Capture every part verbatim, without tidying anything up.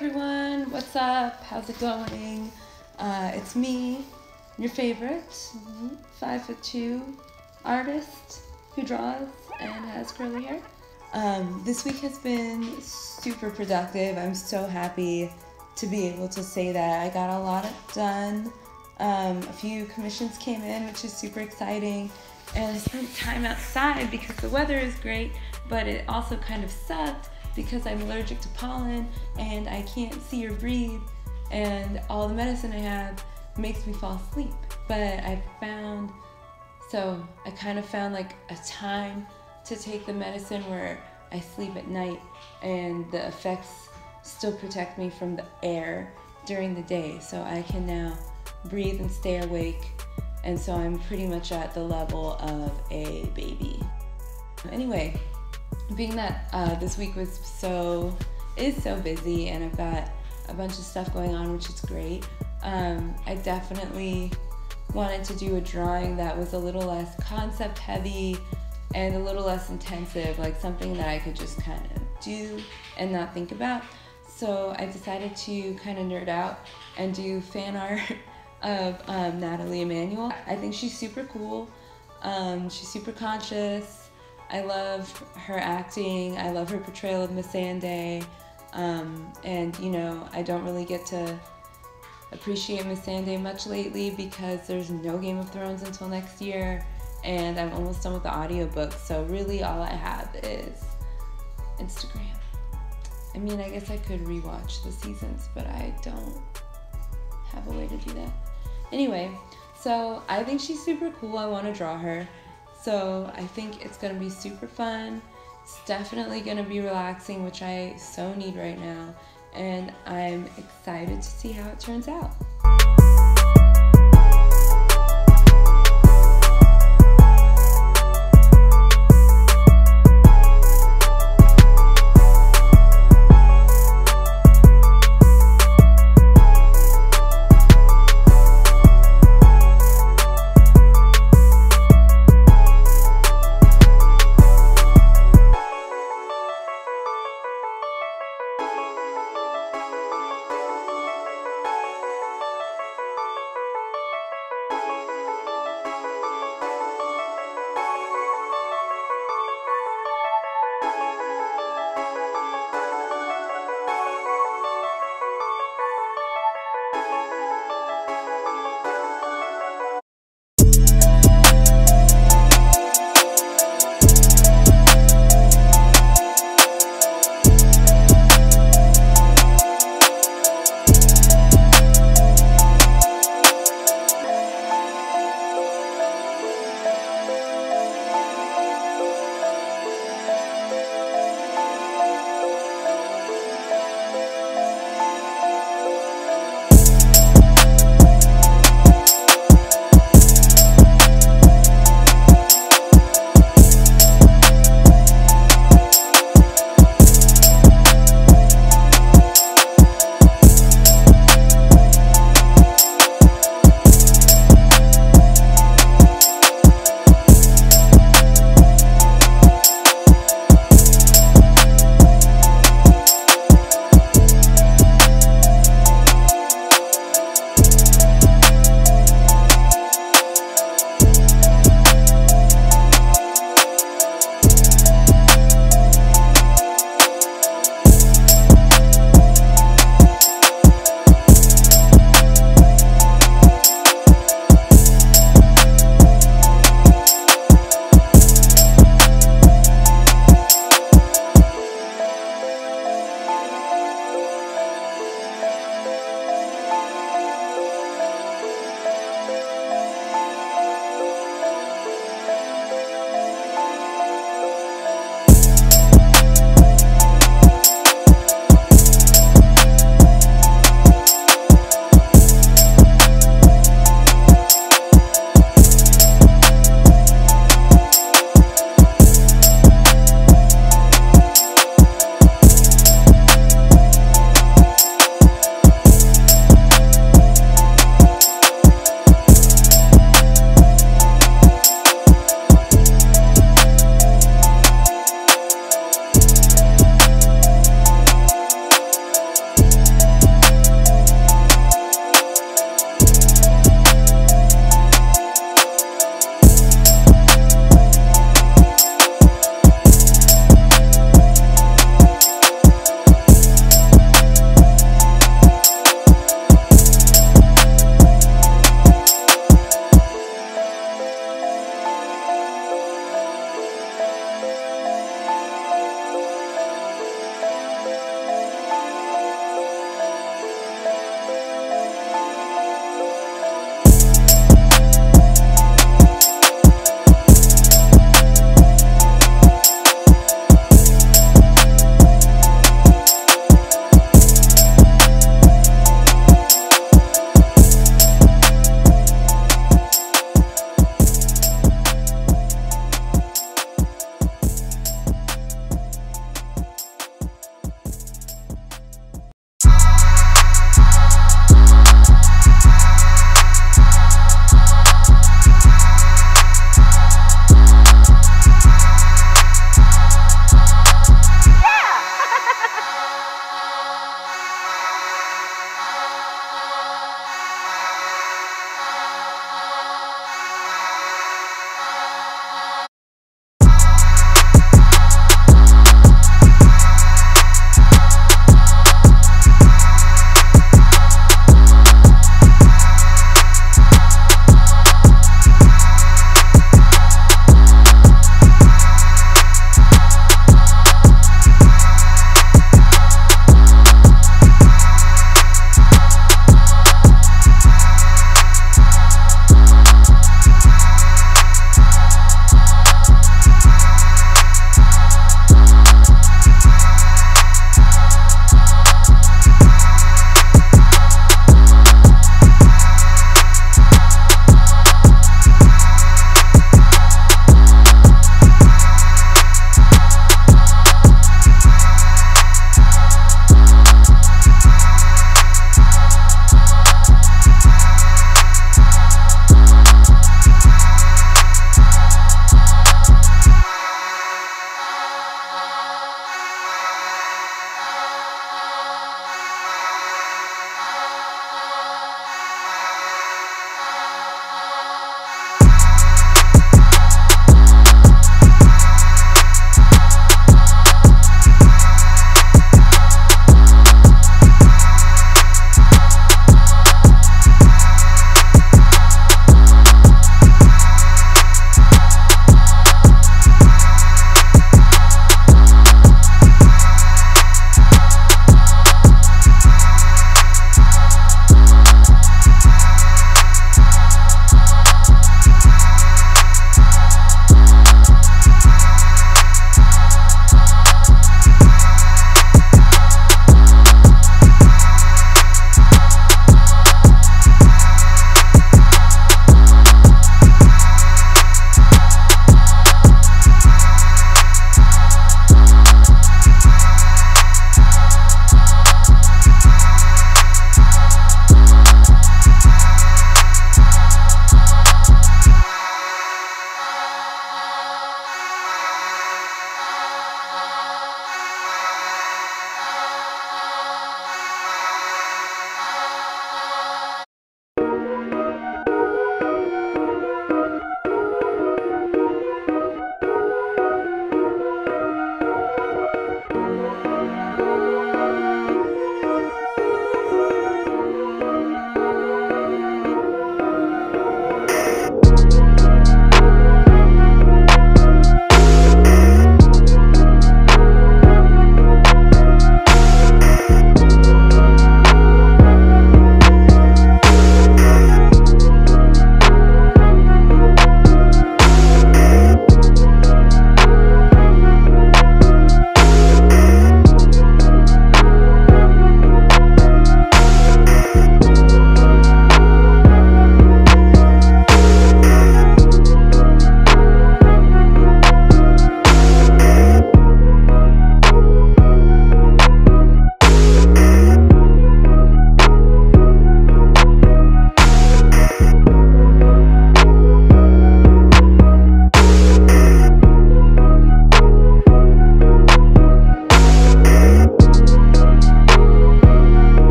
everyone, what's up? How's it going? Uh, it's me, your favorite, mm-hmm. five foot two artist who draws and has curly hair. Um, this week has been super productive. I'm so happy to be able to say that. I got a lot done. Um, a few commissions came in, which is super exciting. And I spent time outside because the weather is great, but it also kind of sucked because I'm allergic to pollen and I can't see or breathe, and all the medicine I have makes me fall asleep. But I found, so I kind of found like a time to take the medicine where I sleep at night and the effects still protect me from the air during the day, so I can now breathe and stay awake, and so I'm pretty much at the level of a baby. Anyway, being that uh, this week was so, is so busy and I've got a bunch of stuff going on, which is great, um, I definitely wanted to do a drawing that was a little less concept heavy and a little less intensive, like something that I could just kind of do and not think about. So I decided to kind of nerd out and do fan art of um, Nathalie Emmanuel. I think she's super cool. Um, she's super conscious. I love her acting. I love her portrayal of Missandei. Um, and, you know, I don't really get to appreciate Missandei much lately because there's no Game of Thrones until next year, and I'm almost done with the audiobook, so really all I have is Instagram. I mean, I guess I could rewatch the seasons, but I don't have a way to do that. Anyway, so I think she's super cool. I want to draw her. So I think it's going to be super fun. It's definitely going to be relaxing, which I so need right now. And I'm excited to see how it turns out.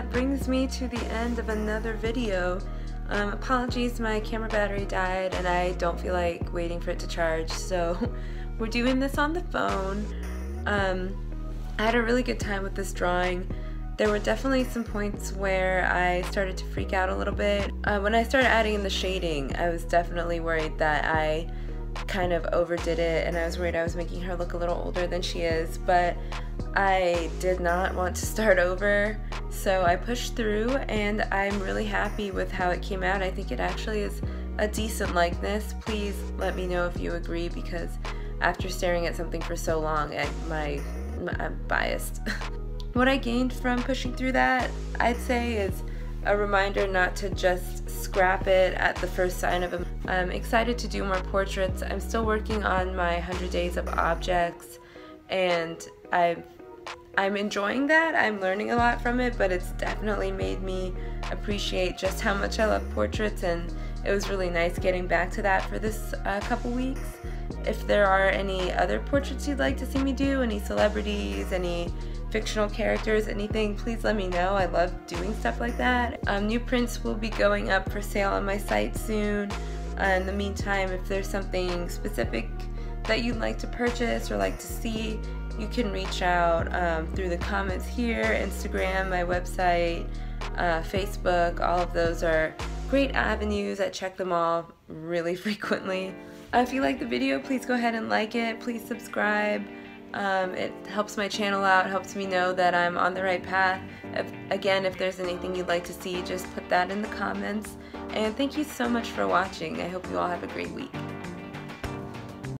that brings me to the end of another video. Um, apologies, my camera battery died and I don't feel like waiting for it to charge, so we're doing this on the phone. Um, I had a really good time with this drawing. There were definitely some points where I started to freak out a little bit. Uh, when I started adding in the shading, I was definitely worried that I kind of overdid it, and I was worried I was making her look a little older than she is, but I did not want to start over, so I pushed through, and I'm really happy with how it came out. I think it actually is a decent likeness. Please let me know if you agree, because after staring at something for so long, I, my, my, I'm biased. What I gained from pushing through that, I'd say, is a reminder not to just scrap it at the first sign of a... I'm excited to do more portraits. I'm still working on my one hundred days of objects, and I've, I'm enjoying that. I'm learning a lot from it, but it's definitely made me appreciate just how much I love portraits, and it was really nice getting back to that for this uh, couple weeks. If there are any other portraits you'd like to see me do, any celebrities, any fictional characters, anything, please let me know. I love doing stuff like that. Um, new prints will be going up for sale on my site soon. Uh, in the meantime, if there's something specific that you'd like to purchase or like to see, you can reach out um, through the comments here, Instagram, my website, uh, Facebook. All of those are great avenues. I check them all really frequently. Uh, if you like the video, please go ahead and like it. Please subscribe. Um, it helps my channel out, helps me know that I'm on the right path. If, again, if there's anything you'd like to see, just put that in the comments. And thank you so much for watching. I hope you all have a great week.